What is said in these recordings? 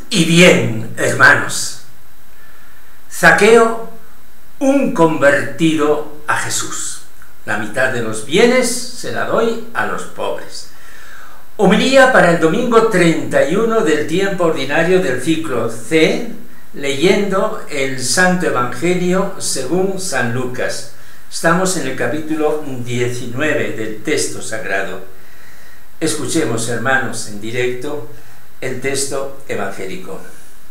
Y bien, hermanos, Zaqueo, un convertido a Jesús. La mitad de los bienes se la doy a los pobres. Homilía para el domingo 31 del tiempo ordinario del ciclo C, leyendo el Santo Evangelio según San Lucas. Estamos en el capítulo 19 del texto sagrado. Escuchemos, hermanos, en directo el texto evangélico.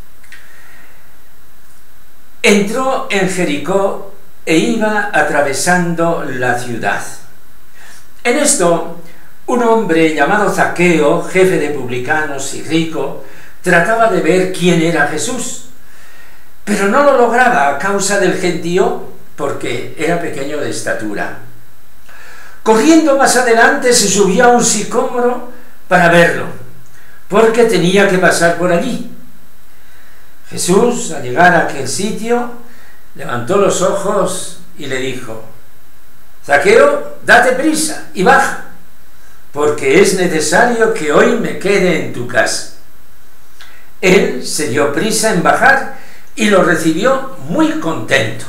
Entró en Jericó e iba atravesando la ciudad. En esto, un hombre llamado Zaqueo, jefe de publicanos y rico, trataba de ver quién era Jesús, pero no lo lograba a causa del gentío, porque era pequeño de estatura. Corriendo más adelante se subió a un sicómoro para verlo, porque tenía que pasar por allí. Jesús, al llegar a aquel sitio, levantó los ojos y le dijo: Zaqueo, date prisa y baja, porque es necesario que hoy me quede en tu casa. Él se dio prisa en bajar y lo recibió muy contento.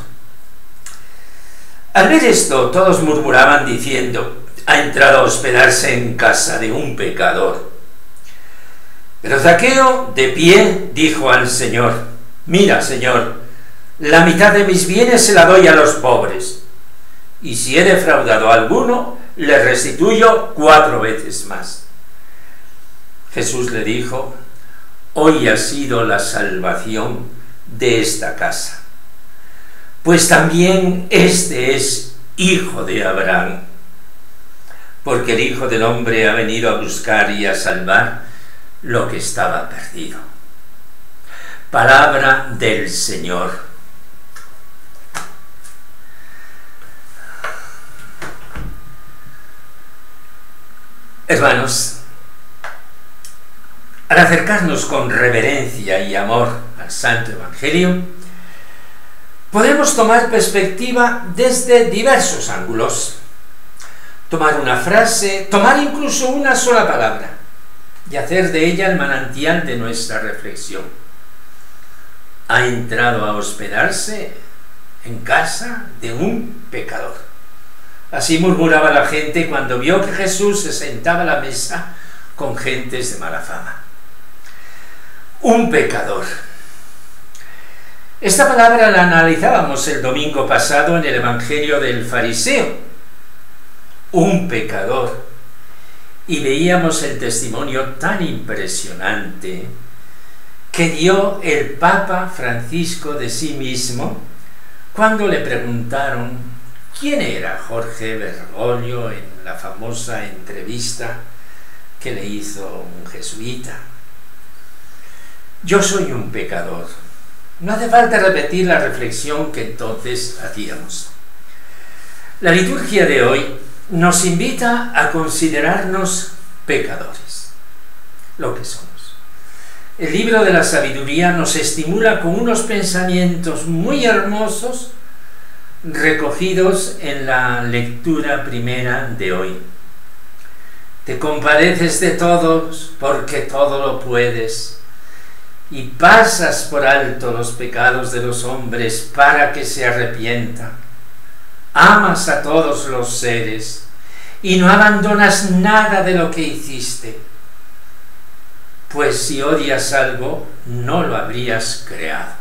Al ver esto, todos murmuraban diciendo: ha entrado a hospedarse en casa de un pecador. Pero Zaqueo, de pie, dijo al Señor: mira, Señor, la mitad de mis bienes se la doy a los pobres, y si he defraudado a alguno, le restituyo 4 veces más. Jesús le dijo: hoy ha sido la salvación de esta casa, pues también este es hijo de Abraham, porque el Hijo del Hombre ha venido a buscar y a salvar lo que estaba perdido. Palabra del Señor. Hermanos, al acercarnos con reverencia y amor al Santo Evangelio, podemos tomar perspectiva desde diversos ángulos. Tomar una frase, tomar incluso una sola palabra, y hacer de ella el manantial de nuestra reflexión. Ha entrado a hospedarse en casa de un pecador. Así murmuraba la gente cuando vio que Jesús se sentaba a la mesa con gentes de mala fama. Un pecador. Esta palabra la analizábamos el domingo pasado en el Evangelio del Fariseo. Un pecador. Y veíamos el testimonio tan impresionante que dio el Papa Francisco de sí mismo cuando le preguntaron quién era Jorge Bergoglio en la famosa entrevista que le hizo un jesuita. Yo soy un pecador. No hace falta repetir la reflexión que entonces hacíamos. La liturgia de hoy nos invita a considerarnos pecadores, lo que somos. El libro de la sabiduría nos estimula con unos pensamientos muy hermosos recogidos en la lectura primera de hoy. Te compadeces de todos porque todo lo puedes, y pasas por alto los pecados de los hombres para que se arrepientan. Amas a todos los seres y no abandonas nada de lo que hiciste, pues si odias algo, no lo habrías creado.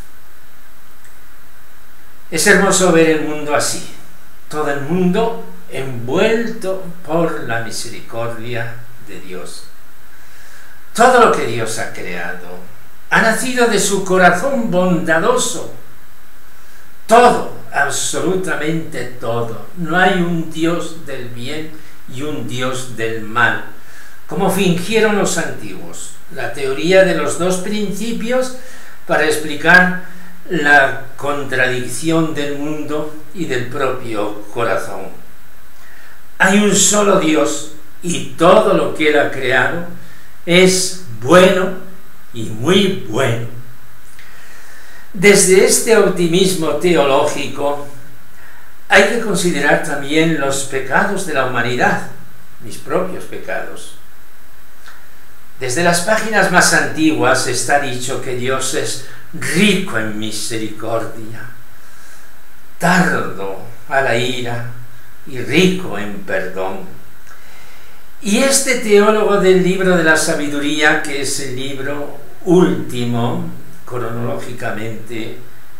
Es hermoso ver el mundo así, todo el mundo envuelto por la misericordia de Dios. Todo lo que Dios ha creado ha nacido de su corazón bondadoso. Todo, absolutamente todo. No hay un Dios del bien y un Dios del mal, como fingieron los antiguos. La teoría de los dos principios para explicar la contradicción del mundo y del propio corazón. Hay un solo Dios y todo lo que Él ha creado es bueno y muy bueno. Desde este optimismo teológico hay que considerar también los pecados de la humanidad, mis propios pecados. Desde las páginas más antiguas está dicho que Dios es rico en misericordia, tardo a la ira y rico en perdón. Y este teólogo del libro de la sabiduría, que es el libro último, cronológicamente,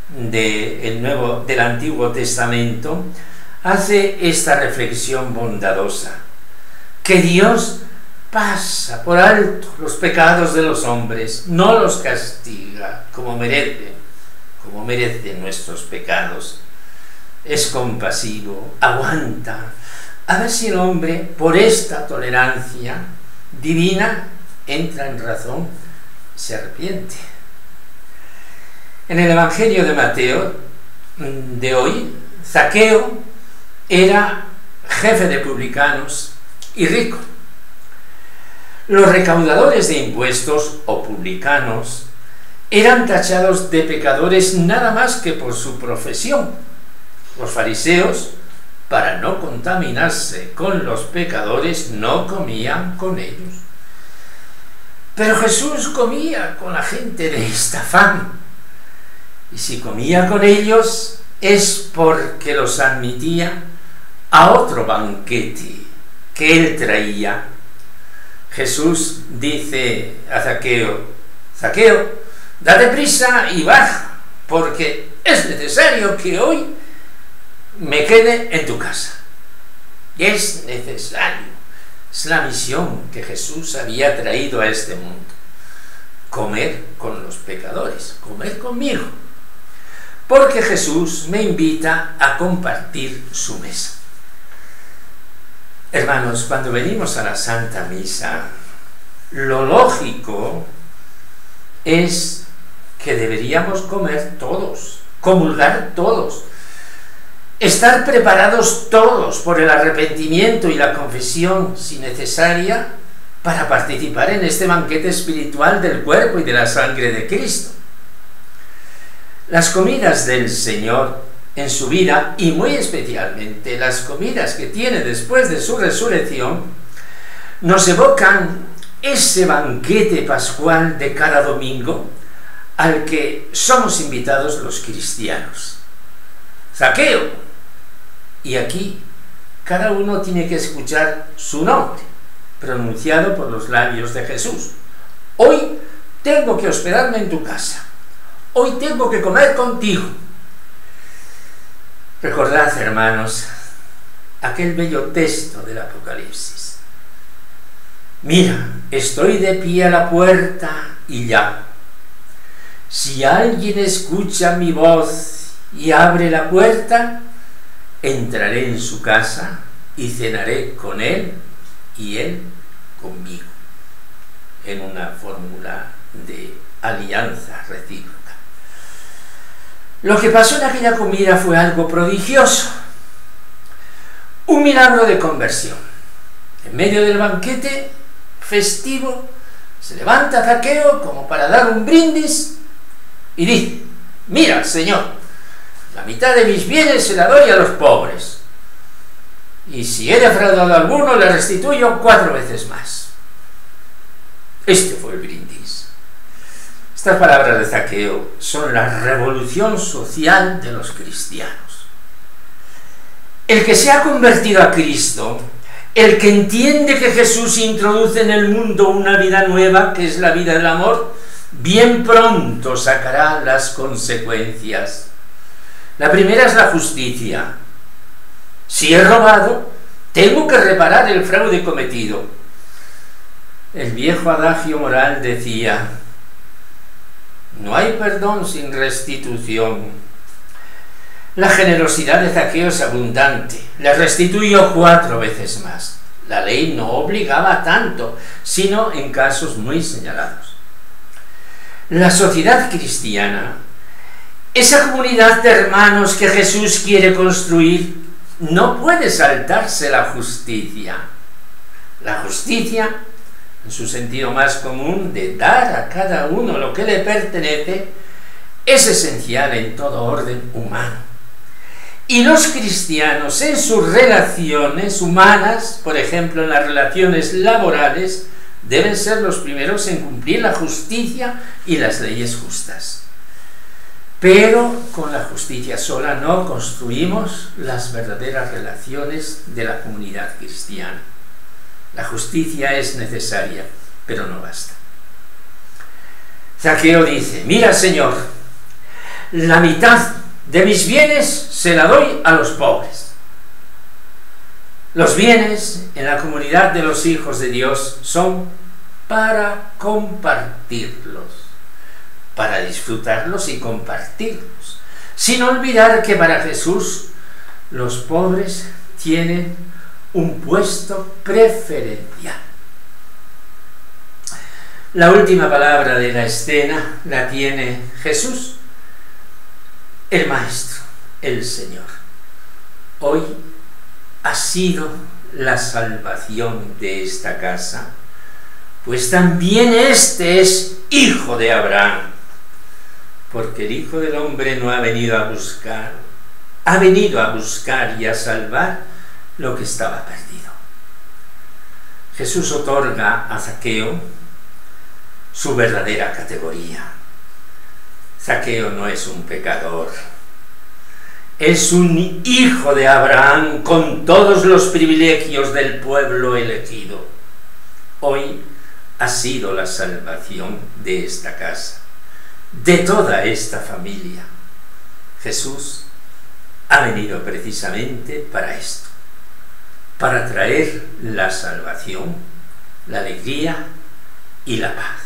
del Antiguo Testamento, hace esta reflexión bondadosa, que Dios pasa por alto los pecados de los hombres, no los castiga como merecen nuestros pecados. Es compasivo, aguanta, a ver si el hombre, por esta tolerancia divina, entra en razón, se arrepiente. En el Evangelio de Mateo de hoy, Zaqueo era jefe de publicanos y rico. Los recaudadores de impuestos o publicanos eran tachados de pecadores nada más que por su profesión. Los fariseos, para no contaminarse con los pecadores, no comían con ellos. Pero Jesús comía con la gente de esta fama. Y si comía con ellos es porque los admitía a otro banquete que él traía. Jesús dice a Zaqueo: Zaqueo, date prisa y baja, porque es necesario que hoy me quede en tu casa. Y es necesario. Es la misión que Jesús había traído a este mundo. Comer con los pecadores, comer conmigo. Porque Jesús me invita a compartir su mesa. Hermanos, cuando venimos a la Santa Misa, lo lógico es que deberíamos comer todos, comulgar todos, estar preparados todos por el arrepentimiento y la confesión, si necesaria, para participar en este banquete espiritual del cuerpo y de la sangre de Cristo. Las comidas del Señor en su vida, y muy especialmente las comidas que tiene después de su resurrección, nos evocan ese banquete pascual de cada domingo al que somos invitados los cristianos. Zaqueo. Y aquí cada uno tiene que escuchar su nombre, pronunciado por los labios de Jesús. Hoy tengo que hospedarme en tu casa. Hoy tengo que comer contigo. Recordad, hermanos, aquel bello texto del Apocalipsis. Mira, estoy de pie a la puerta y llamo. Si alguien escucha mi voz y abre la puerta, entraré en su casa y cenaré con él y él conmigo. En una fórmula de alianza recíproca. Lo que pasó en aquella comida fue algo prodigioso, un milagro de conversión. En medio del banquete festivo se levanta Zaqueo como para dar un brindis y dice: mira, Señor, la mitad de mis bienes se la doy a los pobres, y si he defraudado a alguno le restituyo 4 veces más. Este fue el brindis. Estas palabras de Zaqueo son la revolución social de los cristianos. El que se ha convertido a Cristo, el que entiende que Jesús introduce en el mundo una vida nueva, que es la vida del amor, bien pronto sacará las consecuencias. La primera es la justicia. Si he robado, tengo que reparar el fraude cometido. El viejo adagio moral decía: no hay perdón sin restitución. La generosidad de Zaqueo es abundante. Le restituyó 4 veces más. La ley no obligaba a tanto, sino en casos muy señalados. La sociedad cristiana, esa comunidad de hermanos que Jesús quiere construir, no puede saltarse la justicia. La justicia, en su sentido más común, de dar a cada uno lo que le pertenece, es esencial en todo orden humano. Y los cristianos, en sus relaciones humanas, por ejemplo en las relaciones laborales, deben ser los primeros en cumplir la justicia y las leyes justas. Pero con la justicia sola no construimos las verdaderas relaciones de la comunidad cristiana. La justicia es necesaria, pero no basta. Zaqueo dice: mira, Señor, la mitad de mis bienes se la doy a los pobres. Los bienes en la comunidad de los hijos de Dios son para compartirlos, para disfrutarlos y compartirlos, sin olvidar que para Jesús los pobres tienen un puesto preferencial. La última palabra de la escena la tiene Jesús, el Maestro, el Señor. Hoy ha sido la salvación de esta casa, pues también este es hijo de Abraham, porque el Hijo del Hombre no ha venido a buscar, ha venido a buscar y a salvar lo que estaba perdido. Jesús otorga a Zaqueo su verdadera categoría. Zaqueo no es un pecador, es un hijo de Abraham con todos los privilegios del pueblo elegido. Hoy ha sido la salvación de esta casa, de toda esta familia. Jesús ha venido precisamente para esto, para traer la salvación, la alegría y la paz.